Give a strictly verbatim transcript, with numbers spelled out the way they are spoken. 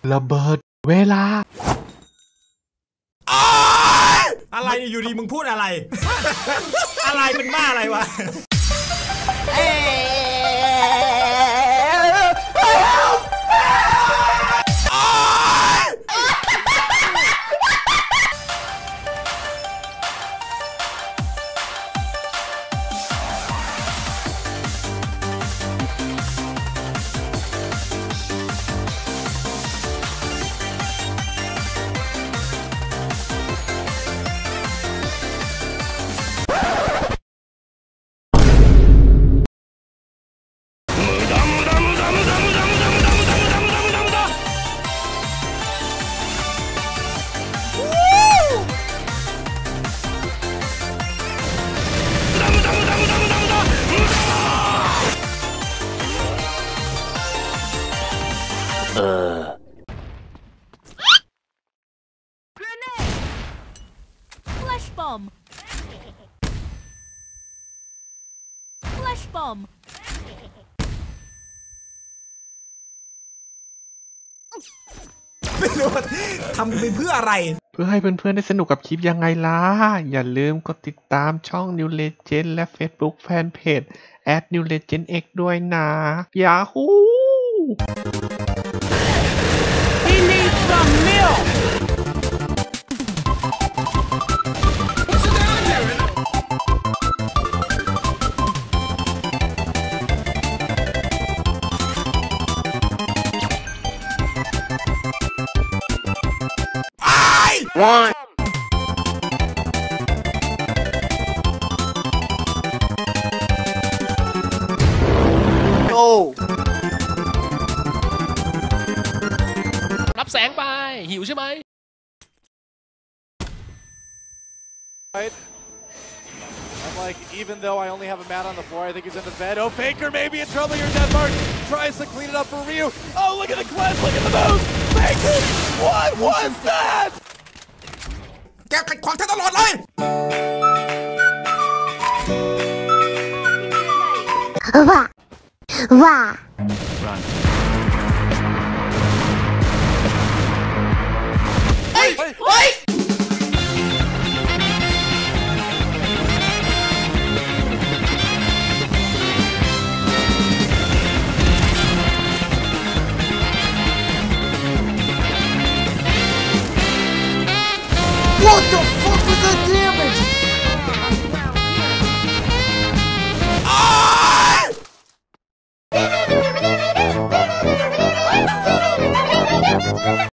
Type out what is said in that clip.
ระเบิดเวลาอะไรอยู่ดีมึงพูดอะไรอะไรเป็นบ้าอะไรวะเออ Flash bomb Flash bomb ไม่รู้ทำไปเพื่ออะไรเพื่อให้เพื่อนๆได้สนุกกับคลิปยังไงล่ะอย่าลืมกดติดตามช่อง New Legend และ Facebook Fanpage แอท นิว เลเจนด์ เอ็กซ์ ด้วยนะยาฮู He needs some milk one oh รับแสงไปหิวใช่ไหม I'm like, even though I only have a mat on the floor, I think he's in the bed. Oh, Faker may be in trouble here. Denmark tries to clean it up for Ryu. Oh, look at the cleanse, look at the move. Faker, what was that? แกขัดขวางท่านตลอดเลยว้าว้าเฮ้ยเฮ้ยWhat the fuck was that damage? Ah!